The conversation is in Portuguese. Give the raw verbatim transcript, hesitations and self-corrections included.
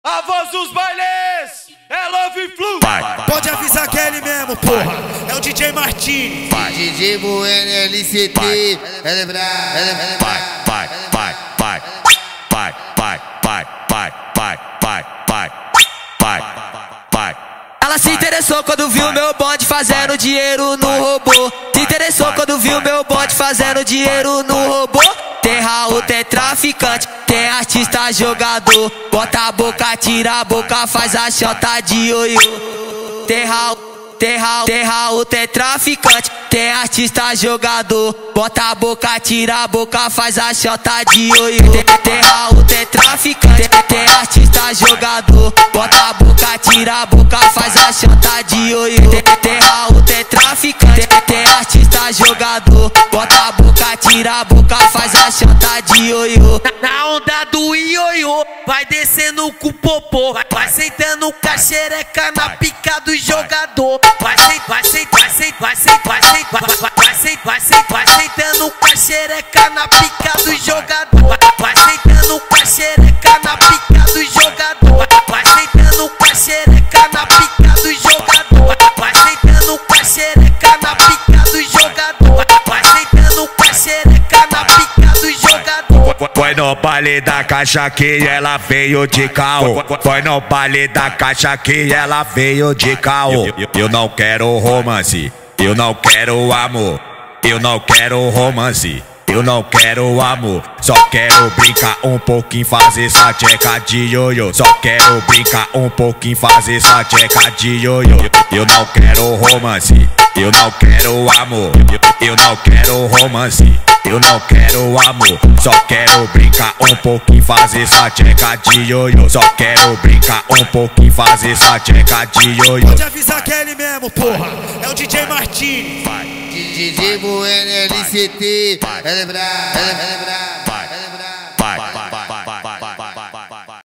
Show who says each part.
Speaker 1: A voz dos bailes é Love Flu.
Speaker 2: Pode avisar que é ele mesmo, porra. É o D J Martini.
Speaker 3: D J Bueno L C T. Ela é brava, ela é brava.
Speaker 4: Vai, vai, vai, vai, vai, vai, vai, vai, vai, vai, vai, vai, vai.
Speaker 5: Ela se interessou quando viu meu bonde fazendo dinheiro no robô. Se interessou quando viu meu bonde fazendo dinheiro no robô. Tem Raul, tem traficante, tem artista jogador. Bota a boca, tira a boca, faz a chota de ioiô. Tem Raul, tem Raul, tem Raul, tem traficante, tem artista jogador. Bota a boca, tira a boca, faz a chota de ioiô. Tem, tem Raul, tem traficante, tem artista jogador. Bota a boca, tira a boca, faz a chota de ioiô. Tem, tem Raul, tem traficante, tem artista jogador. Bota a boca, tira a boca, faz a chota de ioiô.
Speaker 6: Na onda do ioiô, vai descendo com o popô. Vai sentando com a xereca na pica do jogador. Vai sent, vai sent, vai sent, vai sent, vai sent, vai vai vai sent, vai sent, vai sentando com a xereca na pica do jogador. Vai sentando com a xereca na pica do jogador. Vai sentando com a xereca na pica do jogador. Vai sentando com a xereca na pica do jogador. Vai sentando com a xereca na pica do jogador.
Speaker 4: Foi no baile da caixa que ela veio de caô. Foi no baile da caixa que ela veio de caô. Eu não quero romance, eu não quero amor. Eu não quero romance, eu não quero amor. Só quero brincar um pouquinho, fazer essa tcheca de ioiô. Só quero brincar um pouquinho, fazer essa tcheca de ioiô. Eu não quero romance, eu não quero amor. Eu não quero romance, eu não quero amor. Só quero brincar um pouquinho, fazer essa tcheca de ioiô. Só quero brincar um pouquinho, fazer essa tcheca de ioiô.
Speaker 2: Pode avisar que é ele mesmo, porra. É o D J Martini.
Speaker 3: D J Bueno L C T. Ela é brava, ela é brava.